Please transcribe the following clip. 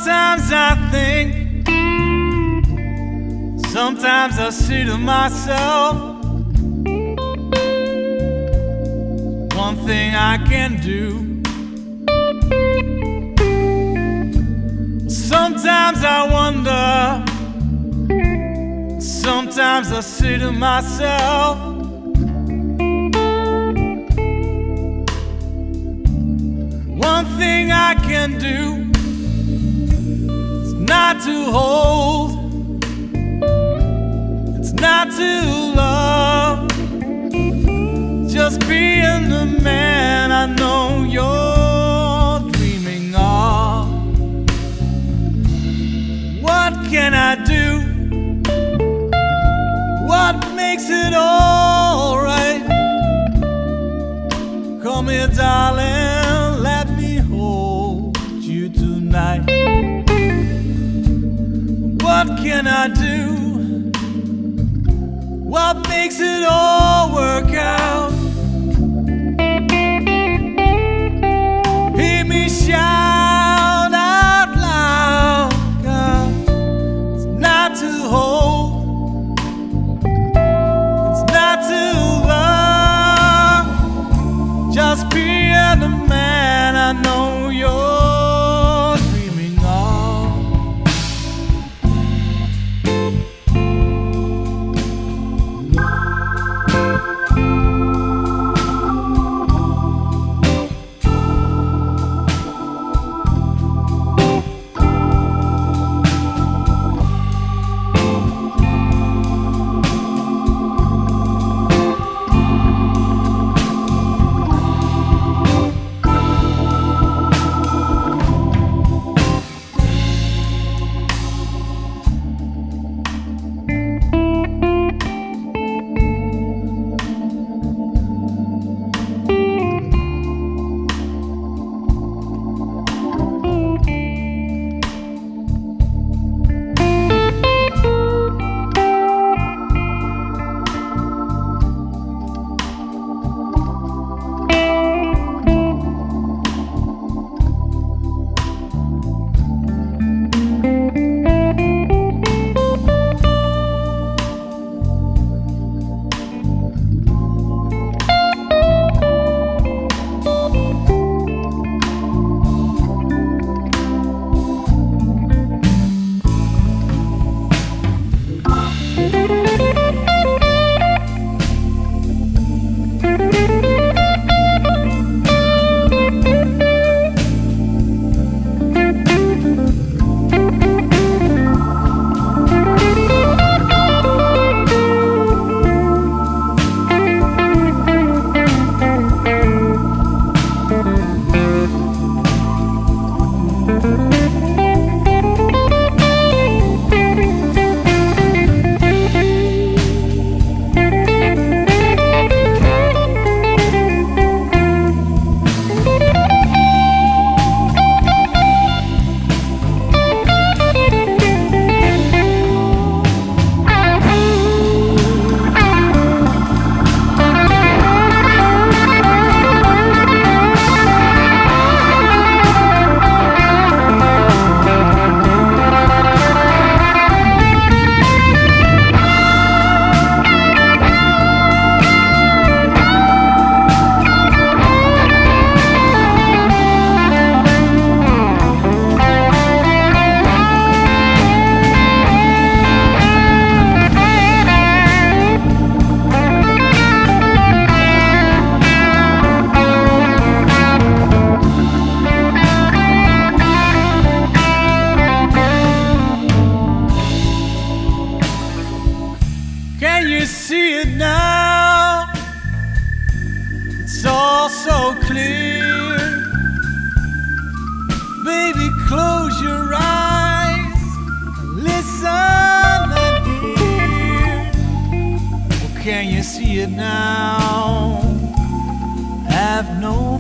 Sometimes I think, sometimes I say to myself, one thing I can do. Sometimes I wonder, sometimes I say to myself, one thing I can do is not to hold, it's not to love, just being the man I know you're dreaming of. What can I do? What makes it all right? Come here, darling, let me hold you tonight. What can I do? What makes it all work out? Hear me shout out loud, 'cause it's not to hold, it's not to love, just being the man I know you're dreaming of. Can you see it now? It's all so clear. Baby, close your eyes, listen and hear. Oh, can you see it now? Have no